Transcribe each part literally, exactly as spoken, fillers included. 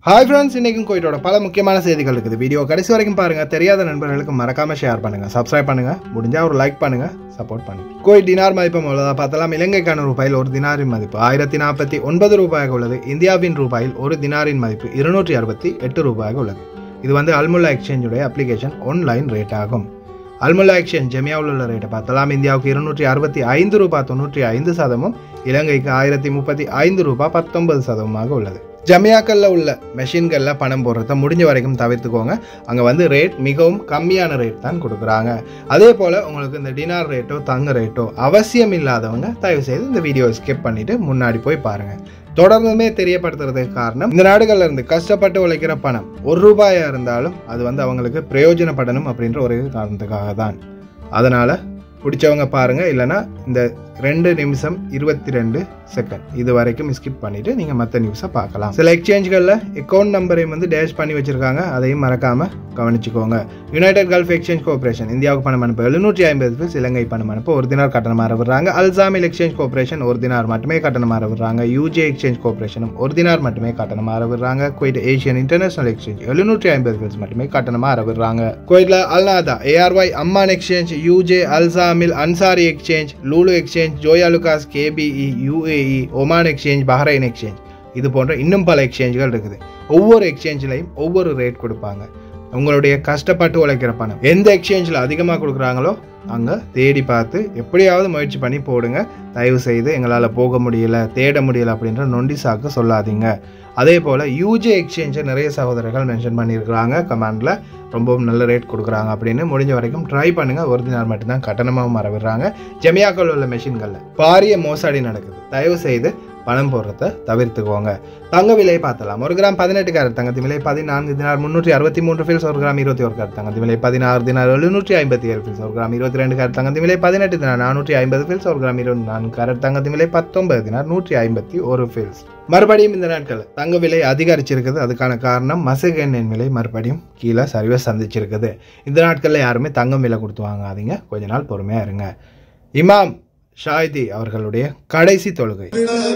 Hi friends, இன்னைக்கும் கோயிட்டோட பல முக்கியமான செய்திகள் இருக்குது. வீடியோ கடைசி வரைக்கும் பாருங்க. தெரியாத நண்பர்களுக்கு மறக்காம ஷேர் பண்ணுங்க, சப்ஸ்கிரைப் பண்ணுங்க, முடிஞ்சா ஒரு லைக் பண்ணுங்க, சப்போர்ட் பண்ணுங்க. கோயிட் டினார் மதிப்பு மூலதா பார்த்தலாம். இலங்கைக்கான ரூபாயில் ஒரு தினாரின் மதிப்பு ஆயிரத்தி நாற்பத்தி ஒன்பது ரூபாயாக உள்ளது. இந்தியாவின் ரூபாயில் ஒரு தினாரின் மதிப்பு இருநூற்றி அறுபத்தி எட்டு ரூபாயாக உள்ளது. இது வந்து அல்முல்லா எக்ஸ்சேஞ்சுடைய அப்ளிகேஷன் ஆன்லைன் ரேட் ஆகும். அல்முல்லா எக்ஸ்சேஞ்ச் ஜெமியாவில் உள்ள ரேட்டை பார்த்தலாம். இந்தியாவுக்கு இருநூற்றி அறுபத்தி ஐந்து ரூபாய் தொண்ணூற்றி ஐந்து சதமும், இலங்கைக்கு ஆயிரத்தி முப்பத்தி ஐந்து ரூபாய் பத்தொன்பது சதவமாக உள்ளது. ஜமியாக்களில் உள்ள மெஷின்களில் பணம் போடுறத முடிஞ்ச வரைக்கும் தவிர்த்துக்கோங்க. அங்கே வந்து ரேட் மிகவும் கம்மியான ரேட் தான் கொடுக்குறாங்க. அதே போல் உங்களுக்கு இந்த டினார் ரேட்டோ தங்க ரேட்டோ அவசியம் இல்லாதவங்க தயவு செய்து இந்த வீடியோ ஸ்கிப் பண்ணிவிட்டு முன்னாடி போய் பாருங்கள். தொடர்ந்துமே தெரியப்படுத்துறதுக்கு காரணம், இந்த நாடுகளில் இருந்து கஷ்டப்பட்டு உழைக்கிற பணம் ஒரு ரூபாயாக இருந்தாலும் அது வந்து அவங்களுக்கு பிரயோஜனப்படணும் அப்படின்ற ஒரு காரணத்துக்காக தான். அதனால் பிடிச்சவங்க பாருங்கள், இல்லைனா இந்த ரெண்டு நிமிஷம் இருபத்தி ரெண்டு செகண்ட் இது வரைக்கும் ஸ்கிப் பண்ணிவிட்டு நீங்கள் மற்ற நியூஸை பார்க்கலாம். சில எக்ஸ்சேஞ்சுகளில் அக்கௌண்ட் நம்பரையும் வந்து டேஷ் பண்ணி வச்சுருக்காங்க, அதையும் மறக்காமல் கவனிச்சுக்கோங்க. யுனைடெட் கல்ஃப் எக்ஸ்சேஞ்ச் கோஆபரேஷன் இந்தியாவுக்கு பணம் அனுப்ப எழுநூற்றி ஐம்பது ஃபீஸ், இலங்கை பணம் அனுப்ப ஒரு தினார் கட்டணமாக விடுறாங்க. அல்சாமில் எக்ஸ்சேஞ்ச் கோஆபரேஷன் ஒரு தினார் மட்டுமே கட்டணமாக விடுறாங்க. யூஜே எக்ஸ்சேஞ்ச் கோஆபரேஷனும் ஒரு தினார் மட்டுமே கட்டணமாக விடுறாங்க. குவைட் ஏஷியன் இன்டர்நேஷனல் எக்ஸ்சேஞ்ச் எழுநூற்றி ஐம்பது ஃபீஸ் மட்டுமே கட்டணமாக விடுறாங்க. குவைட்ல Al Nada, A R Y, Amman exchange, U J, Al Shamil Ansari exchange, Lulu exchange, Joyalukkas, K B E, UAE, Oman exchange, Bahrain exchange, இது போன்ற இன்னும் பல எக்ஸ்சேஞ்சுகள் இருக்குது. ஒவ்வொரு எக்ஸ்சேஞ்சிலையும் ஒவ்வொரு ரேட் கொடுப்பாங்க. உங்களுடைய கஷ்டப்பட்டு உழைக்கிற பணம் எந்த எக்ஸ்சேஞ்சில் அதிகமாக கொடுக்குறாங்களோ அங்கே தேடி பார்த்து எப்படியாவது முயற்சி பண்ணி போடுங்க. தயவு செய்து எங்களால் போக முடியல, தேட முடியல அப்படின்ற நொண்டி சாக்கு சொல்லாதீங்க. அதே போல் யூஜே எக்ஸ்சேஞ்சை நிறைய சகோதரர்கள் மென்ஷன் பண்ணியிருக்கிறாங்க கமெண்டில், ரொம்பவும் நல்ல ரேட் கொடுக்குறாங்க அப்படின்னு. முடிஞ்ச வரைக்கும் ட்ரை பண்ணுங்கள். ஒரு தினார் மட்டும்தான் கட்டணமாக மறவிடுறாங்க. ஜமியாக்கள் உள்ள மெஷின்களில் பாரிய மோசடி நடக்குது. தயவு செய்து பணம் போடுறத தவிர்த்துக்கோங்க. தங்க விலை பார்த்தலாம். ஒரு கிராம் பதினெட்டு கேரட் தங்கத்தின் விலை பதினான்கு தினார் முன்னூற்றி அறுபத்தி மூன்று ஃபீல்ஸ். ஒரு கிராம் இருபத்தி ஒரு கேரட் தங்கத்தின் விலை பதினாறு தினார் எழுநூற்றி ஐம்பத்தி ஏழு ஃபீல்ஸ். ஒரு கிராம் இருபத்தி ரெண்டு கேரட் தங்கத்தின் விலை பதினெட்டு தினார் நானூற்றி ஐம்பது ஃபீல்ஸ். ஒரு கிராம் இருபத்தி நான்கு கேரட் தங்கத்தின் விலை பத்தொன்பது தினார் நூற்றி ஐம்பத்தி ஒரு ஃபீல்ஸ். மறுபடியும் இந்த நாட்கள் தங்க விலை அதிகரிச்சிருக்குது. அதுக்கான காரணம் மசகு எண்ணெய் விலை மறுபடியும் கீழே சரிவை சந்திச்சிருக்குது. இந்த நாட்களில் யாருமே தங்கம் விலை கொடுத்து வாங்காதீங்க, கொஞ்ச நாள் பொறுமையாக இருங்க. இமாம் ஷாயிதி அவர்களுடைய கடைசி தொழுகை.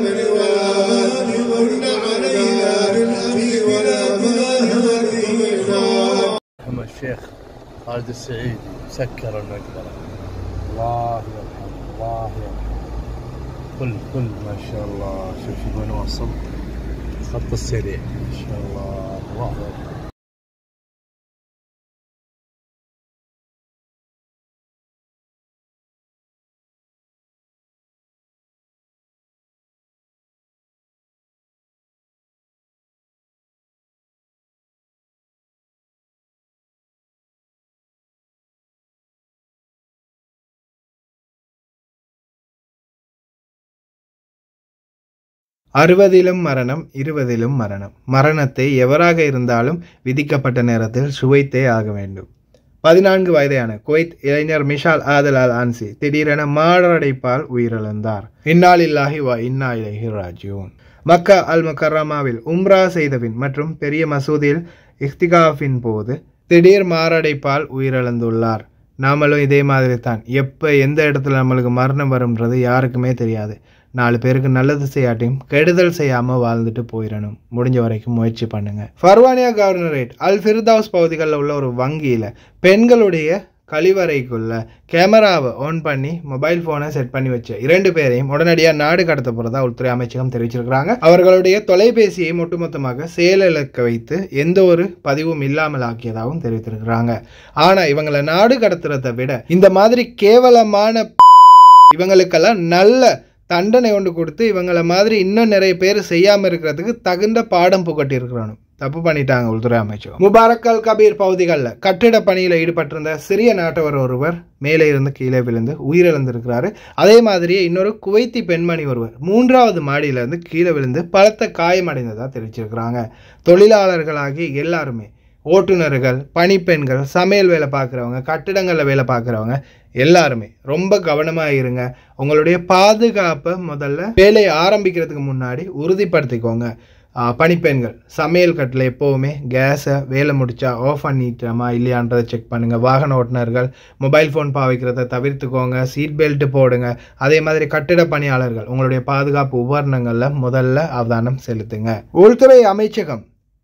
الشيخ خالد السعيدي سكر المقبرة. الله يرحمه الله يرحمه. كل كل ما شاء الله. شوف وين وصل خط السريع ما شاء الله. الله يرحمه. அறுபதிலும் மரணம், இருபதிலும் மரணம். மரணத்தை எவராக இருந்தாலும் விதிக்கப்பட்ட நேரத்தில் சுவைத்தே ஆக வேண்டும். பதினான்கு வயதான குவைத் இளைஞர் மிஷால் ஆதல் அல் ஆன்சி திடீரென மாரடைப்பால் உயிரிழந்தார். இன்னாலில்லாஹி வ இன்னா இலைஹி ராஜிஊன். மக்கா அல் முகர்ரமாவில் உம்ரா செய்தபின் மற்றும் பெரிய மசூதியில் இஃப்திகாஃபின் போது திடீர் மாரடைப்பால் உயிரிழந்துள்ளார். நாமளும் இதே மாதிரி தான். எப்போ எந்த இடத்துல நம்மளுக்கு மரணம் வரும்ன்றது யாருக்குமே தெரியாது. நாலு பேருக்கு நல்லது செய்யாட்டியும் கெடுதல் செய்யாமல் வாழ்ந்துட்டு போயிடணும். முடிஞ்ச வரைக்கும் முயற்சி பண்ணுங்க. ஃபர்வானியா கவர்னரேட் அல் ஃபிர்தௌஸ் பகுதிகளில் உள்ள ஒரு வங்கியில் பெண்களுடைய கழிவறைக்குள்ள கேமராவை ஆன் பண்ணி மொபைல் போனை செட் பண்ணி வச்ச இரண்டு பேரையும் உடனடியாக நாடு கடத்த போறதா உள்துறை அமைச்சகம் தெரிவிச்சிருக்கிறாங்க. அவர்களுடைய தொலைபேசியை ஒட்டுமொத்தமாக செயலிழக்க வைத்து எந்த ஒரு பதிவும் இல்லாமல் ஆக்கியதாகவும் தெரிவித்திருக்கிறாங்க. ஆனா இவங்களை நாடு கடத்துறதை விட இந்த மாதிரி கேவலமான இவங்களுக்கெல்லாம் நல்ல தண்டனை கொண்டு கொடுத்து இவங்களை மாதிரி இன்னும் நிறைய பேர் செய்யாமல் இருக்கிறதுக்கு தகுந்த பாடம் புகட்டி இருக்கிறானு. தப்பு பண்ணிட்டாங்க உள்துறை அமைச்சர். முபாரக் அல் கபீர் பகுதிகளில் கட்டிட பணியில் ஈடுபட்டிருந்த சிறிய நாட்டவர் ஒருவர் மேலே இருந்து கீழே விழுந்து உயிரிழந்திருக்கிறாரு. அதே மாதிரியே இன்னொரு குவைத்தி பெண்மணி ஒருவர் மூன்றாவது மாடியிலிருந்து கீழே விழுந்து பலத்த காயமடைந்ததாக தெரிவிச்சிருக்கிறாங்க. தொழிலாளர்களாகி எல்லாருமே, ஓட்டுநர்கள், பணிப்பெண்கள், சமையல் வேலை பார்க்குறவங்க, கட்டிடங்களில் வேலை பார்க்குறவங்க எல்லாருமே ரொம்ப கவனமாக இருங்க. உங்களுடைய பாதுகாப்பை முதல்ல வேலையை ஆரம்பிக்கிறதுக்கு முன்னாடி உறுதிப்படுத்திக்கோங்க. பணிப்பெண்கள் சமையல் கட்டில் எப்போவுமே கேஸை வேலை முடிச்சா ஆஃப் பண்ணிட்டோமா இல்லையான்றதை செக் பண்ணுங்கள். வாகன ஓட்டுநர்கள் மொபைல் ஃபோன் பாவிக்கிறத தவிர்த்துக்கோங்க. சீட் பெல்ட்டு போடுங்க. அதே மாதிரி கட்டிட பணியாளர்கள் உங்களுடைய பாதுகாப்பு உபகரணங்களில் முதல்ல அவதானம் செலுத்துங்க. உள்துறை அமைச்சகம்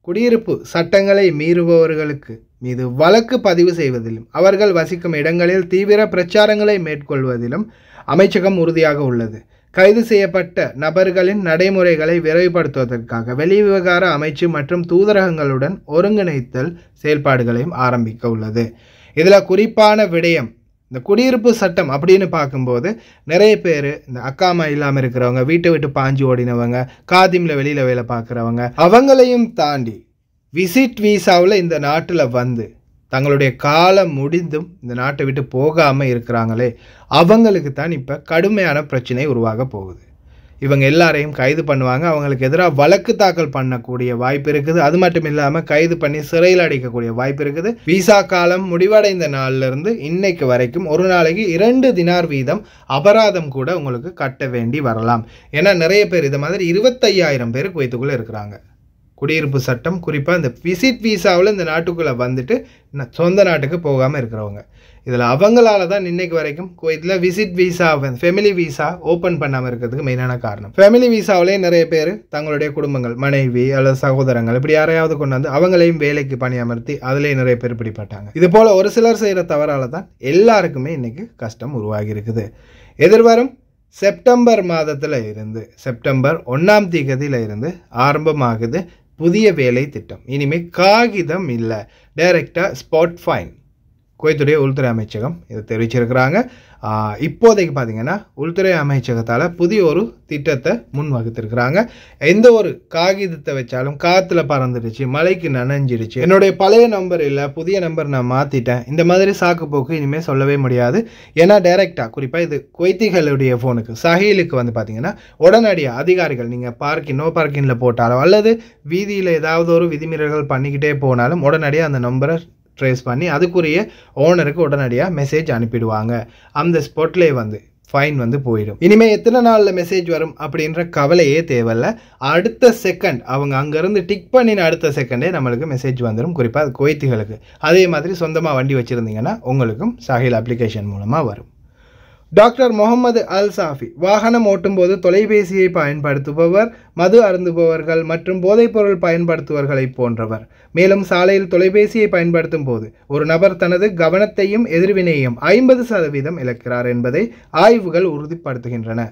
குடியிருப்பு சட்டங்களை மீறுபவர்களுக்கு மீது வழக்கு பதிவு செய்வதிலும் அவர்கள் வசிக்கும் இடங்களில் தீவிர பிரச்சாரங்களை மேற்கொள்வதிலும் அமைச்சகம் உறுதியாக உள்ளது. கைது செய்யப்பட்ட நபர்களின் நடைமுறைகளை விரைவுபடுத்துவதற்காக வெளிவிவகார அமைச்சு மற்றும் தூதரகங்களுடன் ஒருங்கிணைத்தல் செயல்பாடுகளையும் ஆரம்பிக்க உள்ளது. இதில் குறிப்பான விடயம் இந்த குடியிருப்பு சட்டம் அப்படின்னு பார்க்கும்போது நிறைய பேர் இந்த அக்காமா இல்லாமல் இருக்கிறவங்க, வீட்டை விட்டு பாஞ்சு ஓடினவங்க, காதிமில் வெளியில் வேலை பார்க்குறவங்க, அவங்களையும் தாண்டி விசிட் வீசாவில் இந்த நாட்டில் வந்து தங்களுடைய காலம் முடிந்தும் இந்த நாட்டை விட்டு போகாமல் இருக்கிறாங்களே, அவங்களுக்கு தான் இப்போ கடுமையான பிரச்சனை உருவாக போகுது. இவங்க எல்லாரையும் கைது பண்ணுவாங்க, அவங்களுக்கு எதிராக வழக்கு தாக்கல் பண்ணக்கூடிய வாய்ப்பு இருக்குது. அது மட்டும் இல்லாமல் கைது பண்ணி சிறையில் அடைக்கக்கூடிய வாய்ப்பு இருக்குது. விசா காலம் முடிவடைந்த நாளிலிருந்து இன்னைக்கு வரைக்கும் ஒரு நாளைக்கு இரண்டு தினார் வீதம் அபராதம் கூட உங்களுக்கு கட்ட வேண்டி வரலாம். ஏன்னா நிறைய பேர் இதை மாதிரி இருபத்தையாயிரம் பேர் குவைத்துக்குள்ளே இருக்கிறாங்க. குடியிருப்பு சட்டம் குறிப்பாக இந்த விசிட் வீசாவில் இந்த நாட்டுக்குள்ளே வந்துட்டு சொந்த நாட்டுக்கு போகாமல் இருக்கிறவங்க, இதில் அவங்களால தான் இன்னைக்கு வரைக்கும் குவைத்தில் visit visa family visa open பண்ணாமல் இருக்கிறதுக்கு மெயினான காரணம். ஃபெமிலி வீசாவிலே நிறைய பேர் தங்களுடைய குடும்பங்கள், மனைவி அல்லது சகோதரங்கள் இப்படி யாரையாவது கொண்டு வந்து அவங்களையும் வேலைக்கு பணியமர்த்தி அதிலே நிறைய பேர் பிடிப்பட்டாங்க. இது போல் ஒரு சிலர் செய்கிற தவறால் தான் எல்லாருக்குமே இன்னைக்கு கஷ்டம் உருவாகி இருக்குது. எதிர்வரும் செப்டம்பர் மாதத்தில் இருந்து செப்டம்பர் ஒன்றாம் தேதியில் இருந்து ஆரம்பமாகுது புதிய வேலை திட்டம். இனிமேல் காகிதம் இல்லை, டைரெக்டாக ஸ்பாட் ஃபைன். குவைத்துடைய உள்துறை அமைச்சகம் இதை தெரிவிச்சிருக்கிறாங்க. இப்போதைக்கு பார்த்தீங்கன்னா உள்துறை அமைச்சகத்தால் புதிய ஒரு திட்டத்தை முன் வகுத்திருக்கிறாங்க. எந்த ஒரு காகிதத்தை வச்சாலும் காற்றுல பறந்துடுச்சு, மழைக்கு நனைஞ்சிடுச்சு, என்னுடைய பழைய நம்பர் இல்லை புதிய நம்பர் நான் மாற்றிட்டேன், இந்த மாதிரி சாக்கு போக்கு இனிமேல் சொல்லவே முடியாது. ஏன்னா டைரெக்டாக குறிப்பாக இது குவைத்திகளுடைய ஃபோனுக்கு சஹீலுக்கு வந்து பார்த்தீங்கன்னா உடனடியாக அதிகாரிகள் நீங்கள் பார்க்கிங் நோ பார்க்கிங்கில் போட்டாலும் அல்லது வீதியில் ஏதாவது ஒரு விதிமீறல்கள் பண்ணிக்கிட்டே போனாலும் உடனடியாக அந்த நம்பரை ட்ரேஸ் பண்ணி அதுக்குரிய ஓனருக்கு உடனடியாக மெசேஜ் அனுப்பிடுவாங்க. அந்த ஸ்பாட்லேயே வந்து ஃபைன் வந்து போயிடும். இனிமேல் எத்தனை நாளில் மெசேஜ் வரும் அப்படின்ற கவலையே தேவையில்லை. அடுத்த செகண்ட் அவங்க அங்கேருந்து டிக் பண்ணின அடுத்த செகண்டே நம்மளுக்கு மெசேஜ் வந்துடும். குறிப்பாக அது குவைத்திகளுக்கு. அதே மாதிரி சொந்தமாக வண்டி வச்சுருந்தீங்கன்னா உங்களுக்கும் சஹீல் அப்ளிகேஷன் மூலமாக வரும். டாக்டர் முகமது அல் சாஃபி வாகனம் ஓட்டும்போது தொலைபேசியை பயன்படுத்துபவர், மது அருந்துபவர்கள் மற்றும் போதைப்பொருள் பயன்படுத்துபவர்களை போன்றவர். மேலும் சாலையில் தொலைபேசியை பயன்படுத்தும் போது ஒரு நபர் தனது கவனத்தையும் எதிர்வினையையும் ஐம்பது சதவீதம் இழக்கிறார் என்பதை ஆய்வுகள் உறுதிப்படுத்துகின்றன.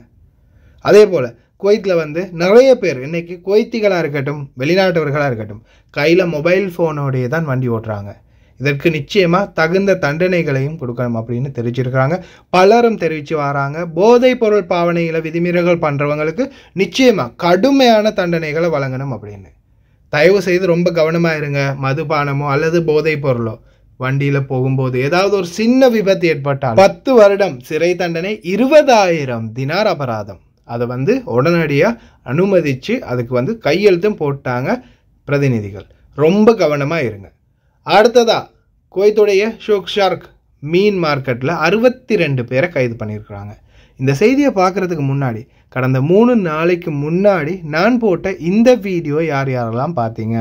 அதே போல் குவைத்தில் வந்து நிறைய பேர் இன்னைக்கு குவைத்திகளாக இருக்கட்டும் வெளிநாட்டவர்களாக இருக்கட்டும் கையில் மொபைல் ஃபோனோடைய தான் வண்டி ஓட்டுறாங்க. இதற்கு நிச்சயமாக தகுந்த தண்டனைகளையும் கொடுக்கணும் அப்படின்னு தெரிவிச்சிருக்கிறாங்க. பலரும் தெரிவித்து வராங்க. போதைப் பொருள் பாவனையில் விதிமீறல்கள் பண்ணுறவங்களுக்கு நிச்சயமாக கடுமையான தண்டனைகளை வழங்கணும் அப்படின்னு. தயவு செய்து ரொம்ப கவனமாக இருங்க. மதுபானமோ அல்லது போதைப் பொருளோ வண்டியில் போகும்போது ஏதாவது ஒரு சின்ன விபத்து ஏற்பட்டால் பத்து வருடம் சிறை தண்டனை, இருபதாயிரம் தினார் அபராதம். அதை வந்து உடனடியாக அனுமதித்து அதுக்கு வந்து கையெழுத்தும் போட்டாங்க பிரதிநிதிகள். ரொம்ப கவனமாக இருங்க. அடுத்ததா குவைத்துடைய ஷோக் ஷார்க் மீன் மார்க்கெட்டில் அறுபத்தி ரெண்டு பேரை கைது பண்ணியிருக்கிறாங்க. இந்த செய்தியை பார்க்குறதுக்கு முன்னாடி கடந்த மூணு நாளைக்கு முன்னாடி நான் போட்ட இந்த வீடியோ யார் யாரெல்லாம் பார்த்தீங்க?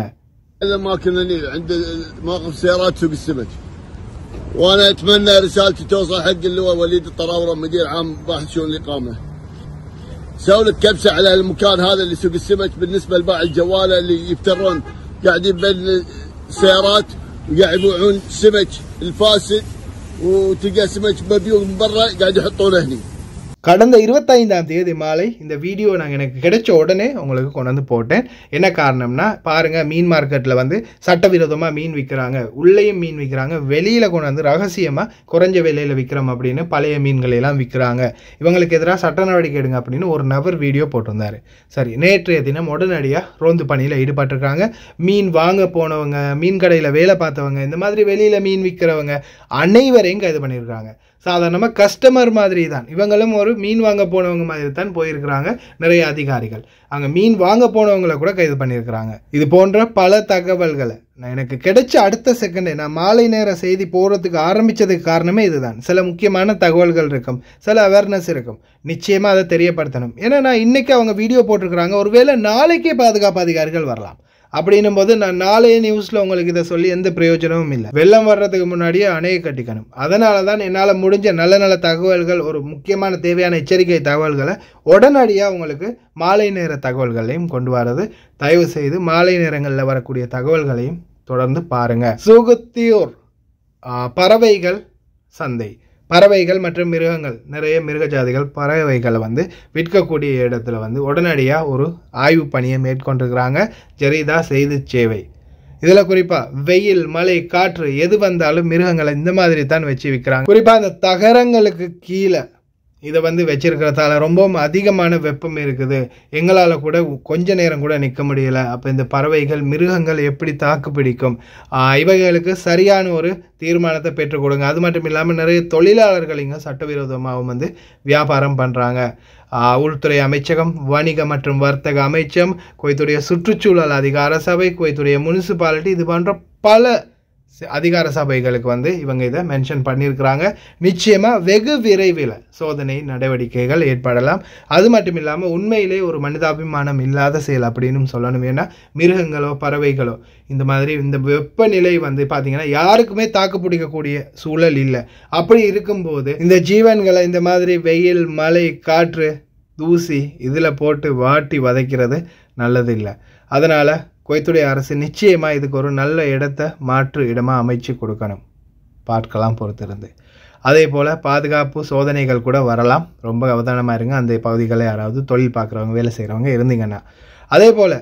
وانا اتمنى رسالتي توصل حق اللي هو وليد الطراوره مدير عام باحث شؤون الاقامه. سووا لك كبسه على المكان هذا اللي سوق السمك بالنسبه لباع الجواله اللي يفترون قاعدين بين السيارات وقاعد يبيعون سمك الفاسد وتلقى سمك مبيوع من برا قاعد يحطونه هني. கடந்த இருபத்தைந்தாம் தேதி மாலை இந்த வீடியோ நாங்கள் எனக்கு கிடைச்ச உடனே உங்களுக்கு கொண்டு வந்து போட்டேன். என்ன காரணம்னா பாருங்கள், மீன் மார்க்கெட்டில் வந்து சட்டவிரோதமாக மீன் விற்கிறாங்க, உள்ளேயும் மீன் விற்கிறாங்க, வெளியில் கொண்டு வந்து ரகசியமாக குறைஞ்ச விலையில் விற்கிறோம் அப்படின்னு பழைய மீன்களெல்லாம் விற்கிறாங்க, இவங்களுக்கு எதிராக சட்ட நடவடிக்கை எடுங்க அப்படின்னு ஒரு நபர் வீடியோ போட்டிருந்தார். சரி, நேற்றைய தினம் உடனடியாக ரோந்து பணியில் ஈடுபட்டிருக்காங்க. மீன் வாங்க போனவங்க, மீன் கடையில் வேலை பார்த்தவங்க, இந்த மாதிரி வெளியில் மீன் விற்கிறவங்க அனைவரையும் கைது பண்ணியிருக்காங்க. சாதாரணமாக கஸ்டமர் மாதிரி தான் இவங்களும் ஒரு மீன் வாங்க போனவங்க மாதிரி தான் போயிருக்கிறாங்க. நிறைய அதிகாரிகள் அங்கே மீன் வாங்க போனவங்களை கூட கைது பண்ணியிருக்கிறாங்க. இது போன்ற பல தகவல்களை நான் எனக்கு கிடைச்ச அடுத்த செகண்டே நான் மாலை நேர செய்தி போடுறதுக்கு ஆரம்பித்ததுக்கு காரணமே இதுதான். சில முக்கியமான தகவல்கள் இருக்கும், சில அவேர்னஸ் இருக்கும், நிச்சயமாக அதை தெரியப்படுத்தணும். ஏன்னா நான் இன்றைக்கி அவங்க வீடியோ போட்டிருக்கிறாங்க, ஒருவேளை நாளைக்கே பாதுகாப்பு அதிகாரிகள் வரலாம். அப்படின்னும் போது நான் நாளைய நியூஸில் உங்களுக்கு இதை சொல்லி எந்த பிரயோஜனமும் இல்லை. வெள்ளம் வர்றதுக்கு முன்னாடியே அணையை கட்டிக்கணும். அதனால தான் என்னால் முடிஞ்ச நல்ல நல்ல தகவல்கள், ஒரு முக்கியமான தேவையான எச்சரிக்கை தகவல்களை உடனடியாக உங்களுக்கு மாலை நேர தகவல்களையும் கொண்டு வரது. தயவு செய்து மாலை நேரங்களில் வரக்கூடிய தகவல்களையும் தொடர்ந்து பாருங்கள். சுகுத்தியூர் பறவைகள் சந்தை, பறவைகள் மற்றும் மிருகங்கள், நிறைய மிருக ஜாதிகள் பறவைகளை வந்து விற்கக்கூடிய இடத்துல வந்து உடனடியாக ஒரு ஆய்வு பணியை மேற்கொண்டிருக்கிறாங்க ஜரீதா செய்தி சேவை. இதில் குறிப்பாக வெயில், மழை, காற்று எது வந்தாலும் மிருகங்களை இந்த மாதிரி தான் வச்சு விற்கிறாங்க. குறிப்பாக அந்த தகரங்களுக்கு கீழே இதை வந்து வச்சிருக்கிறதால ரொம்பவும் அதிகமான வெப்பம் இருக்குது, எங்களால் கூட கொஞ்ச நேரம் கூட நிற்க முடியலை. அப்போ இந்த பறவைகள், மிருகங்கள் எப்படி தாக்கு பிடிக்கும்? இவைகளுக்கு சரியான ஒரு தீர்மானத்தை பெற்றுக் கொடுங்க. அது மட்டும் இல்லாமல் நிறைய தொழிலாளர்கள் இங்கே சட்டவிரோதமாகவும் வந்து வியாபாரம் பண்ணுறாங்க. உள்துறை அமைச்சகம், வணிக மற்றும் வர்த்தக அமைச்சம், குவைத்துடைய சுற்றுச்சூழல் அதிகார சபை, குவைத்துடைய முனிசிபாலிட்டி, இது போன்ற பல அதிகார சபைகளுக்கு வந்து இவங்க இதை மென்ஷன் பண்ணியிருக்கிறாங்க. நிச்சயமாக வெகு விரைவில் சோதனை நடவடிக்கைகள் ஏற்படலாம். அது மட்டும் இல்லாமல் உண்மையிலே ஒரு மனிதாபிமானம் இல்லாத செயல் அப்படின்னு சொல்லணும். ஏன்னா மிருகங்களோ பறவைகளோ இந்த மாதிரி இந்த வெப்பநிலை வந்து பார்த்திங்கன்னா யாருக்குமே தாக்கு பிடிக்கக்கூடிய சூழல் இல்லை. அப்படி இருக்கும்போது இந்த ஜீவன்களை இந்த மாதிரி வெயில், மழை, காற்று, தூசி இதில் போட்டு வாட்டி வதைக்கிறது நல்லது இல்லை. அதனால் குவைத்துடைய அரசு நிச்சயமாக இதுக்கு ஒரு நல்ல இடத்தை மாற்று இடமாக அமைச்சு கொடுக்கணும். பார்க்கலாம் பொறுத்திருந்து. அதே போல் பாதுகாப்பு சோதனைகள் கூட வரலாம். ரொம்ப அவதானமாக இருங்க அந்த பகுதிகளில் யாராவது தொழில் பார்க்குறவங்க, வேலை செய்கிறவங்க இருந்தீங்கன்னா. அதே போல்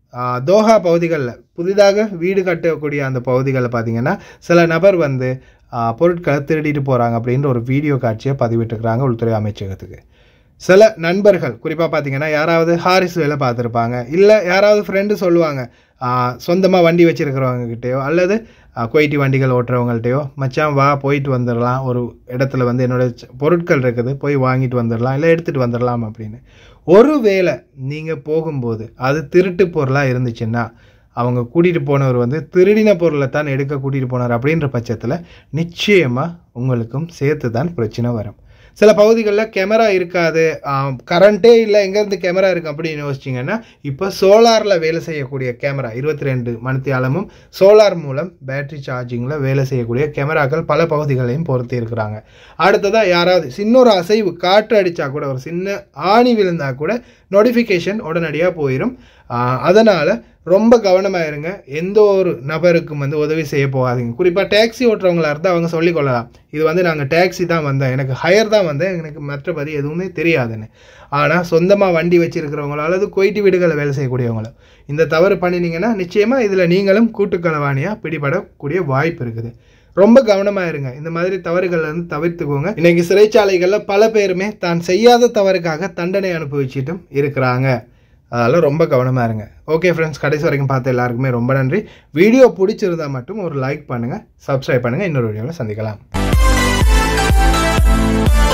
தோஹா பகுதிகளில் புதிதாக வீடு கட்டக்கூடிய அந்த பகுதிகளில் பார்த்திங்கன்னா சில நபர் வந்து பொருட்களை திருடிட்டு போகிறாங்க அப்படின்ற ஒரு வீடியோ காட்சியை பதிவிட்டுருக்குறாங்க உள்துறை அமைச்சகத்துக்கு. சில நண்பர்கள் குறிப்பாக பார்த்தீங்கன்னா யாராவது ஹாரிஸ் வேலை பார்த்துருப்பாங்க, இல்லை யாராவது ஃப்ரெண்டு சொல்லுவாங்க சொந்தமாக வண்டி வச்சுருக்கிறவங்ககிட்டயோ அல்லது குவைட்டி வண்டிகள் ஓட்டுறவங்கள்ட்டையோ, மச்சான் வா போயிட்டு வந்துடலாம், ஒரு இடத்துல வந்து என்னோடய பொருட்கள் இருக்குது போய் வாங்கிட்டு வந்துடலாம், இல்லை எடுத்துகிட்டு வந்துடலாம் அப்படின்னு. ஒரு வேளை நீங்கள் போகும்போது அது திருட்டு பொருளாக இருந்துச்சுன்னா அவங்க கூட்டிகிட்டு போனவர் வந்து திருடின பொருளை தான் எடுக்க கூட்டிகிட்டு போனார் அப்படின்ற பட்சத்தில் நிச்சயமாக உங்களுக்கும் சேர்த்து தான் பிரச்சனை வரும். சில பகுதிகளில் கேமரா இருக்காது, கரண்ட்டே இல்லை, எங்கேருந்து கேமரா இருக்குது அப்படின்னு யோசிச்சிங்கன்னா இப்போ சோலாரில் வேலை செய்யக்கூடிய கேமரா, இருபத்தி ரெண்டு மணித்தியாலமும் சோலார் மூலம் பேட்டரி சார்ஜிங்கில் வேலை செய்யக்கூடிய கேமராக்கள் பல பகுதிகளையும் பொருத்தி இருக்கிறாங்க. அடுத்ததாக யாராவது சின்ன ஒரு அசைவு, காற்று அடித்தா கூட, ஒரு சின்ன ஆணி விழுந்தால் கூட நோட்டிஃபிகேஷன் உடனடியாக போயிடும். அதனால் ரொம்ப கவனமாக இருங்க. எந்த ஒரு நபருக்கும் வந்து உதவி செய்ய போகாதீங்க. குறிப்பாக டேக்ஸி ஓட்டுறவங்களா இருந்தால் அவங்க சொல்லிக்கொள்ளலாம், இது வந்து நாங்கள் டேக்ஸி தான் வந்தேன், எனக்கு ஹையர் தான் வந்தேன், எனக்கு மற்றபடி எதுவுமே தெரியாதுன்னு. ஆனால் சொந்தமாக வண்டி வச்சுருக்கிறவங்களோ அல்லது குவைட்டி வீடுகளில் வேலை செய்யக்கூடியவங்களோ இந்த தவறு பண்ணினீங்கன்னா நிச்சயமாக இதில் நீங்களும் கூட்டுக்களவாணியாக பிடிபடக்கூடிய வாய்ப்பு இருக்குது. ரொம்ப கவனமாக இருங்க. இந்த மாதிரி தவறுகள் வந்து தவிர்த்துக்கோங்க. இன்றைக்கி சிறைச்சாலைகளில் பல பேருமே தான் செய்யாத தவறுக்காக தண்டனை அனுபவிச்சிட்டும் இருக்கிறாங்க. அதனால் ரொம்ப கவனமாக இருங்க. ஓகே ஃப்ரெண்ட்ஸ், கடைசி வரைக்கும் பார்த்த எல்லாருக்குமே ரொம்ப நன்றி. வீடியோ பிடிச்சிருந்தால் மட்டும் ஒரு லைக் பண்ணுங்கள், சப்ஸ்கிரைப் பண்ணுங்கள். இன்னொரு வீடியோவில் சந்திக்கலாம்.